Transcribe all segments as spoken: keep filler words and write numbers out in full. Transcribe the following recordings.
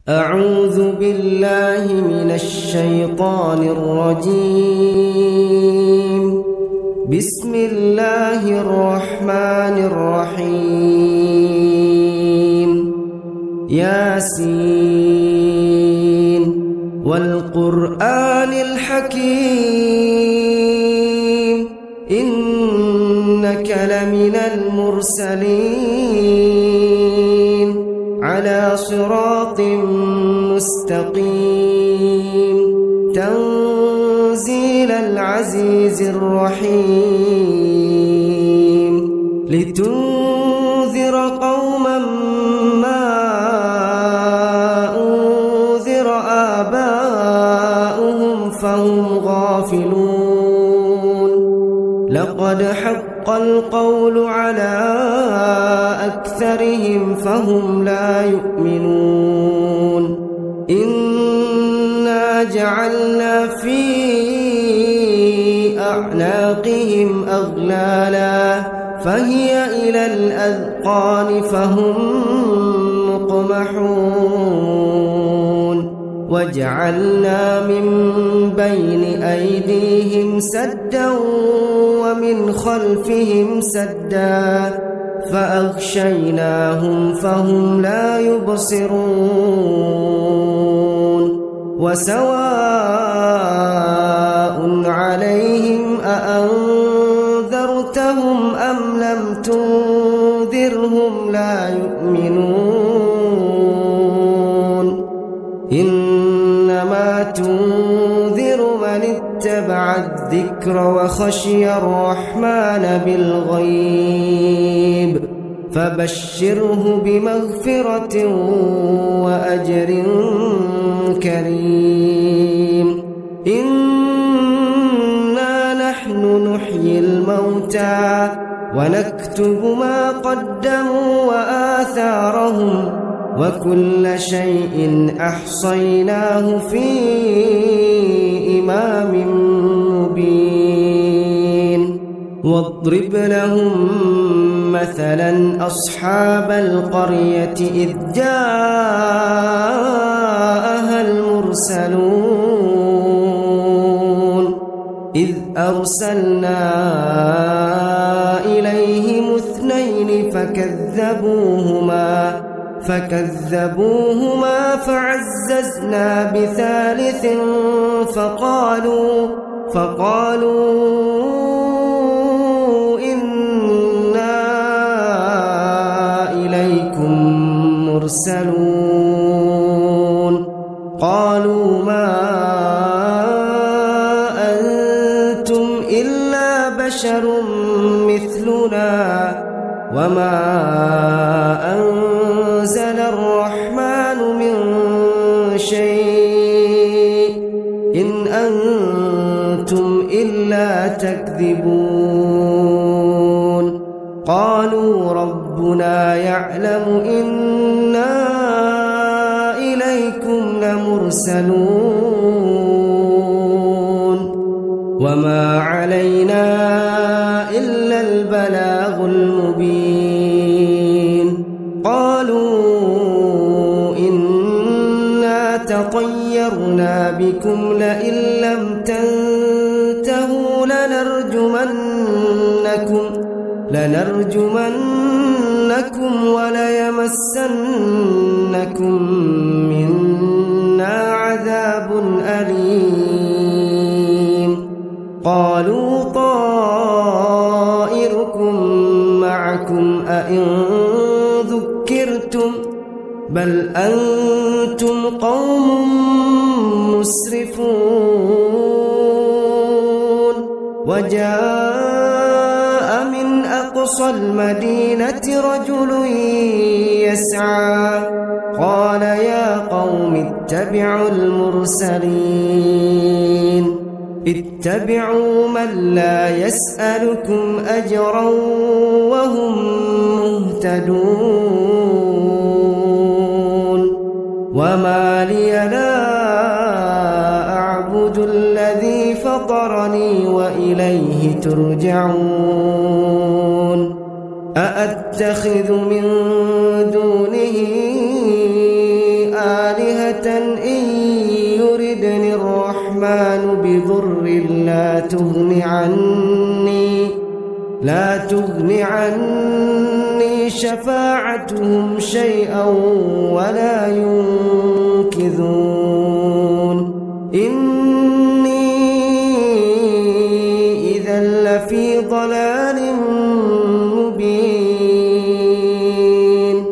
أعوذ بالله من الشيطان الرجيم. بسم الله الرحمن الرحيم. ياسين والقرآن الحكيم إنك لمن المرسلين على صراط مستقيم تنزيل العزيز الرحيم لتنذر قوما ما أنذر آباؤهم فهم غافلون. لقد حق القول على أكثرهم فهم لا يؤمنون. إنا جعلنا في أعناقهم أغلالا فهي إلى الأذقان فهم مقمحون. وجعلنا من بين أيديهم سدا ومن خلفهم سدا فأغشيناهم فهم لا يبصرون. وسواء عليهم أأنذرتهم أم لم تنذرهم لا يؤمنون. إنما تنذر من اتبع الذكر وخشي الرحمن بالغيب فبشره بمغفرة وأجر كريم. إنا نحن نحيي الموتى ونكتب ما قدموا وآثارهم وكل شيء أحصيناه في إمام مبين. واضرب لهم مثلا أصحاب القرية إذ جاءها المرسلون إذ أرسلنا إليهم اثنين فكذبوهما فكذبوهما فعززنا بثالث فقالوا فقالوا إنا إليكم مرسلون. قالوا ما أنتم إلا بشر مثلنا وما أنزل الرحمن من شيء إن أنتم إلا تكذبون. قالوا ربنا يعلم إنا إليكم لمرسلون وما علينا إلا البلاغ المبين. قالوا إنا تطيرنا بكم لئن لم تنتهوا لنرجمنكم لنرجمنكم وليمسنكم منا عذاب أليم. قالوا طائركم معكم أئن ذكرتم بل أنتم قوم مسرفون. وجاء من أقصى المدينة رجل يسعى قال يا قوم اتبعوا المرسلين اتبعوا من لا يسألكم أجرا وهم مهتدون. وما لي لا أعبد الذي فطرني وإليه ترجعون. أأتخذ من دونه آلهة آلهة إن يردني الرحمن بضر لا تغن عني لا تغن عني شفاعتهم شيئا ولا ينقذون إني إذا لفي ضلال مبين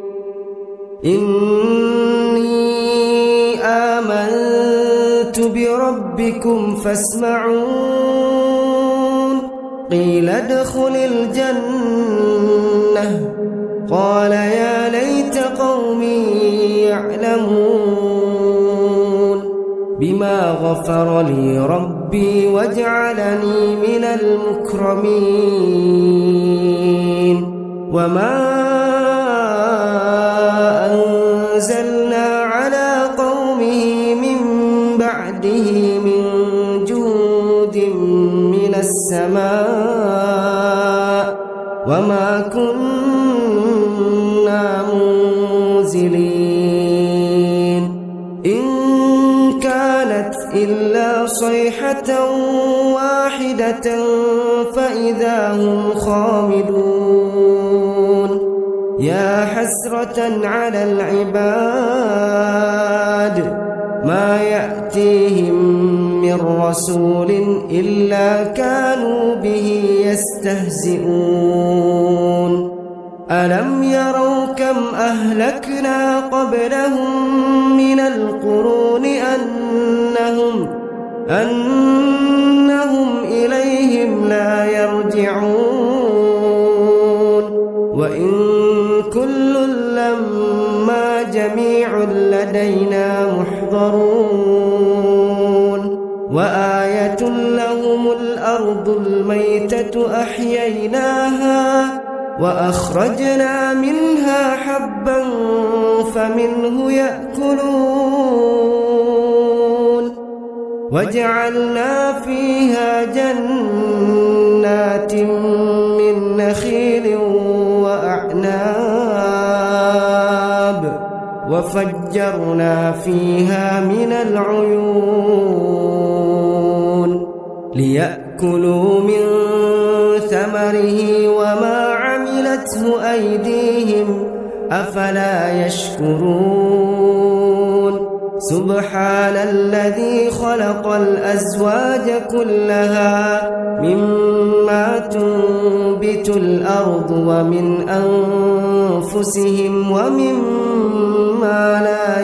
إني آمنت بربكم فاسمعون قيل ادخل الجنة قال يا ليت قومي يعلمون بما غفر لي ربي وجعلني من المكرمين وما أنزلنا على قومه من بعده من جود من السماء وما كنا منزلين إن كانت إلا صيحة واحدة فإذا هم خامدون يا حسرة على العباد ما يأتيهم من رسول إلا كانوا به يستهزئون ألم يروا كم أهلكنا قبلهم من القرون أنهم أنهم إليهم لا يرجعون وإن كل لما جميع لدينا محضرون وآية لهم الأرض الميتة أحييناها وأخرجنا منها حبا فمنه يأكلون وجعلنا فيها جنات من نخيل وأعناب وفجرنا فيها من العيون ليأكلوا من ثمره وما عملته أيديهم أفلا يشكرون سبحان الذي خلق الأزواج كلها مما تنبت الأرض ومن أنفسهم ومما لا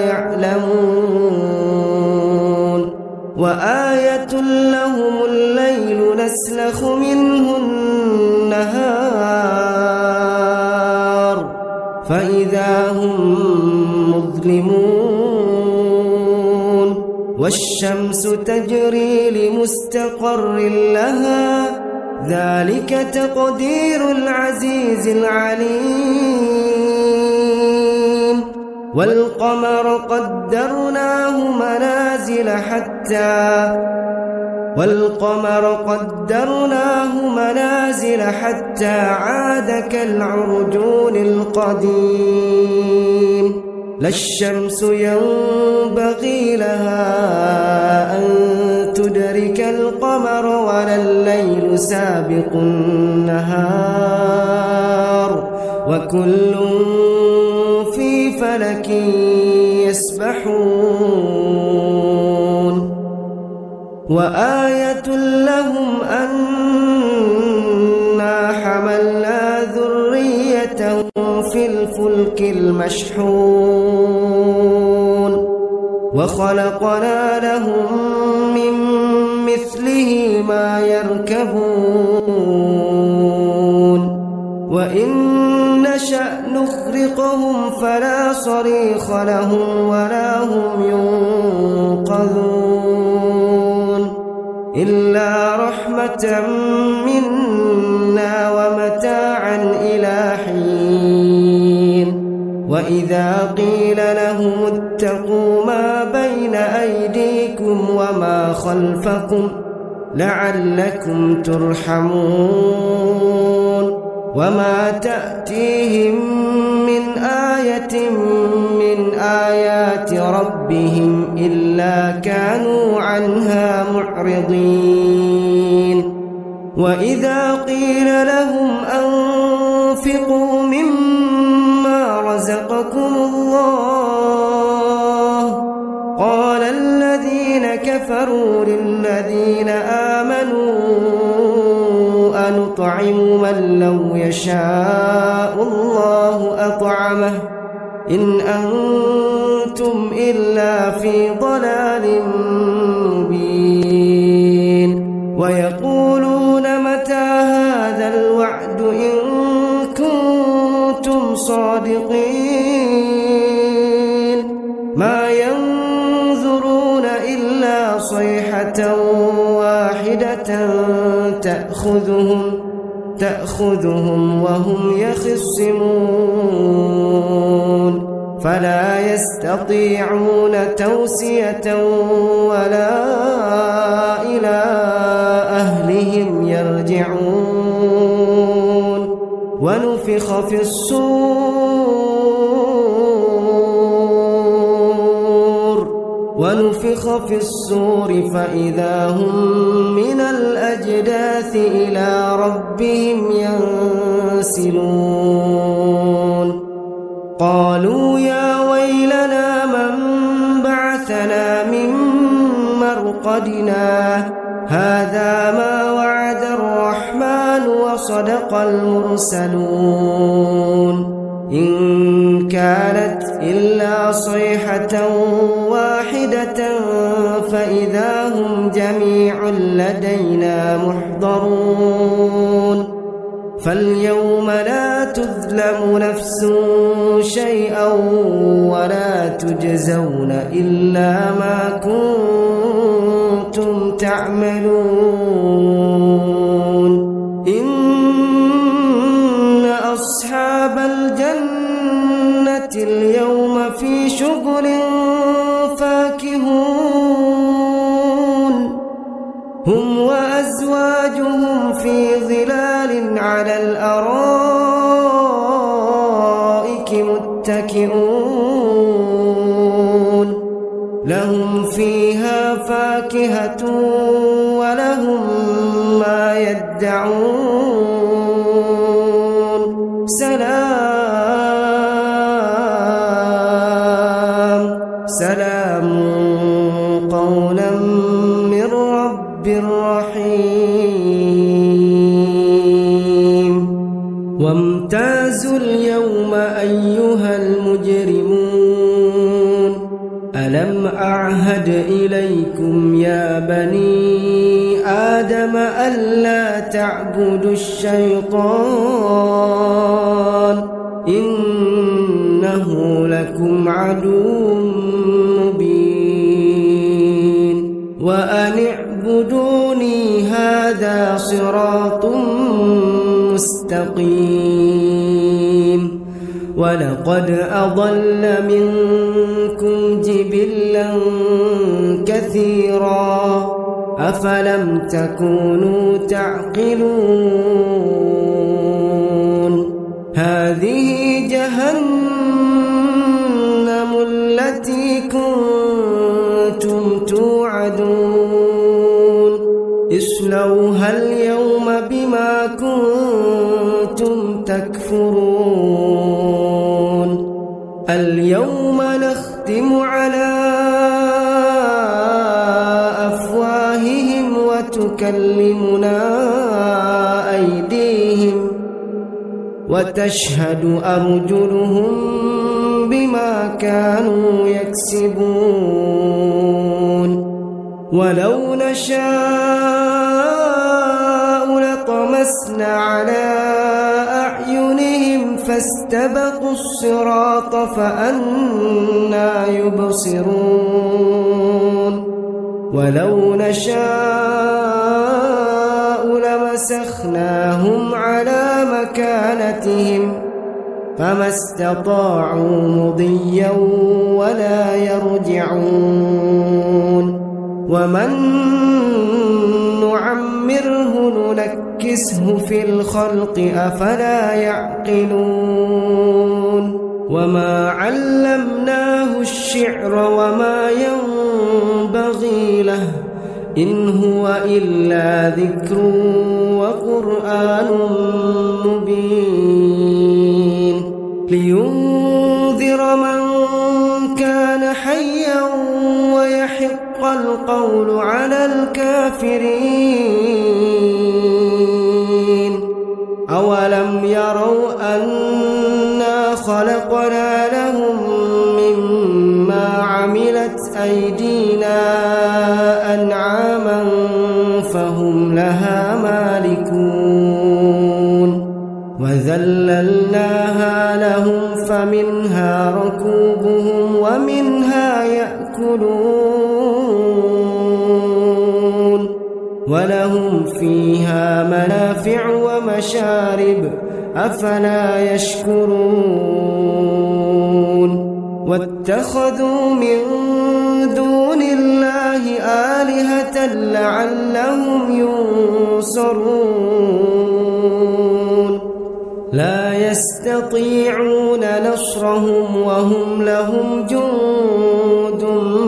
يعلمون وآية لهم الليل نسلخ منه النهار فإذا هم مظلمون والشمس تجري لمستقر لها ذلك تقدير العزيز العليم والقمر قدرناه منازل حتى والقمر قدرناه منازل حتى عاد كالعرجون القديم لا الشمس ينبغي لها أن تدرك القمر ولا الليل سابق النهار وكل في فلك يسبحون وآية لهم أنا حملنا ذريتهم في الفلك المشحون وخلقنا لهم من مثله ما يركبون وإن نشأ نغرقهم فلا صريخ لهم ولا هم ينقذون إلا رحمة منا ومتاعا إلى حين وإذا قيل لهم اتقوا ما بين أيديكم وما خلفكم لعلكم ترحمون وما تأتيهم من آية من آيات ربهم إلا كانوا عنها معرضين وإذا قيل لهم أنفقوا مما رزقكم الله قال الذين كفروا للذين آمنوا أنطعم من لو يشاء الله أطعمه إن أنتم إلا في ضلال مبين ويقولون متى هذا الوعد إن كنتم صادقين ما ينظرون إلا صيحة واحدة تأخذهم تأخذهم وهم يخصمون فلا يستطيعون توصية ولا إلى أهلهم يرجعون ونفخ في الصور ونفخ في الصور فإذا هم من الأجداث إلى ربهم ينسلون قالوا يا ويلنا من بعثنا من مرقدنا هذا ما وعد الرحمن وصدق المرسلون إن كانت إلا صيحة واحدة فإذا هم جميع لدينا محضرون فاليوم لا تظلم نفس شيئا ولا تجزون إلا ما كنتم تعملون إن أصحاب الجنة اليوم في شغل فاكهون هم وأزواجهم في ظلال على الأرائك متكئون لهم فيها فاكهة ولهم ما يدعون سلام سلام قولا من رب رحيم وامتازوا اليوم أيها المجرمون ألم أعهد إليكم يا بني آدم ألا تعبدوا الشيطان إنه لكم عدو مبين وأن اعبدوني هذا صراط مستقيم ولقد أضل منكم جبلا كثيرا أفلم تكونوا تعقلون هذه جهنم التي كنتم توعدون اصلوها اليوم بما كنتم تكفرون اليوم نختم على أفواههم وتكلمنا أيديهم وتشهد أرجلهم بما كانوا يكسبون ولو نشاء لطمسنا على أعينهم فاستبقوا الصراط فأنى يبصرون ولو نشاء لمسخناهم على مكانتهم فما استطاعوا مضيا ولا يرجعون ومن نعمره ننكسه ننكسه في الخلق أفلا يعقلون وما علمناه الشعر وما ينبغي له إن هو إلا ذكر وقرآن مبين لينذر من كان حيا ويحق القول على الكافرين أولم يروا أنا خلقنا لهم مما عملت أيدينا أنعاما فهم لها مالكون وذللناها لهم فمنها ركوبهم ومنها يأكلون ولهم فيها منافع ومشارب أفلا يشكرون واتخذوا من دون الله آلهة لعلهم ينصرون لا يستطيعون نصرهم وهم لهم جند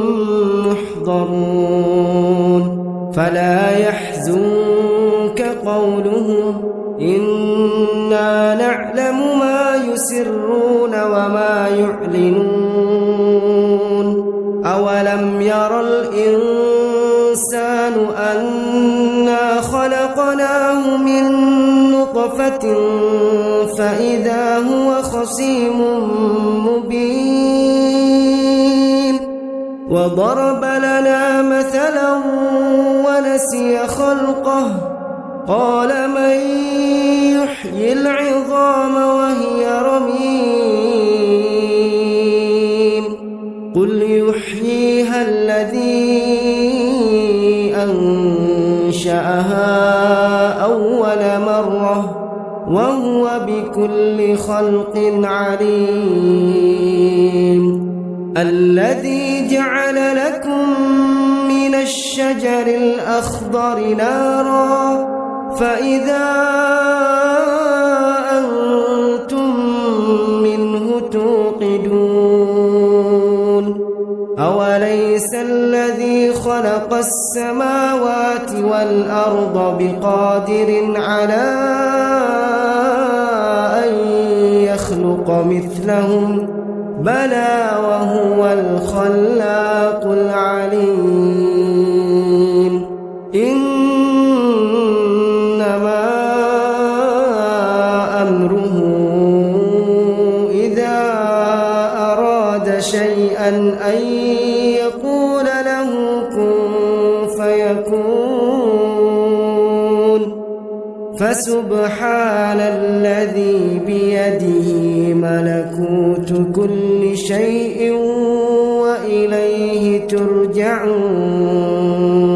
محضرون فلا يحزنك قولهم إنا نعلم ما يسرون وما يعلنون أولم ير الإنسان أنا خلقناه من نطفة فإذا هو خصيم مبين وضرب لنا مثلا ونسي خلقه قال من يحيي العظام وهي رميم قل يحييها الذي أنشأها أول مرة وهو بكل خلق عليم الذي جعل لكم من الشجر الأخضر نارا فإذا أنتم منه توقدون أوليس الذي خلق السماوات والأرض بقادر على أن يخلق مثلهم بلى وهو الخلاق العليم إنما أمره إذا أراد شيئا أن يقول له كن فيكون فسبحان الذي بيده ملكوت كل شيء وإليه ترجعون